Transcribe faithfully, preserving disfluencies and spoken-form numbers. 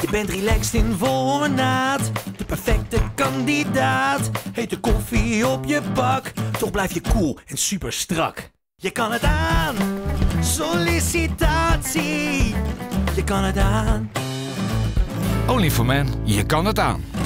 Je bent relaxed in voornaad, de perfecte kandidaat. Hete koffie op je bak, toch blijf je cool en super strak. Je kan het aan, sollicitatie. Je kan het aan. Only for Men, je kan het aan.